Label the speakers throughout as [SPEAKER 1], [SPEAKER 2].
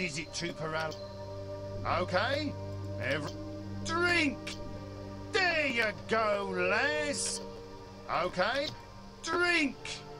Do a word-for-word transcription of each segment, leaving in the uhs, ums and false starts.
[SPEAKER 1] is it two per hour? Okay. Every... Drink! There you go, lass! Okay. Drink!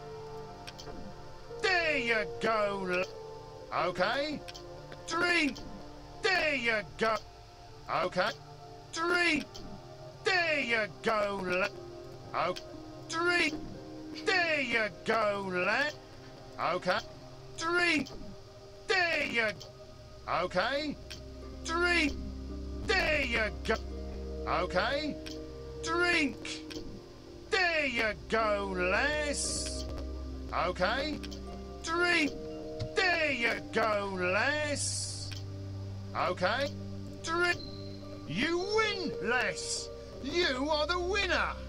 [SPEAKER 1] There you go, la... Okay. Drink! There you go! Okay. Drink! There you go, la... Oh, drink! There you go, lad. Okay. Drink! There you... Okay. Drink! There you go. Okay. Drink! There you go, lass. Okay. Drink! There you go, lass. Okay. Drink! You win, lass. You are the winner.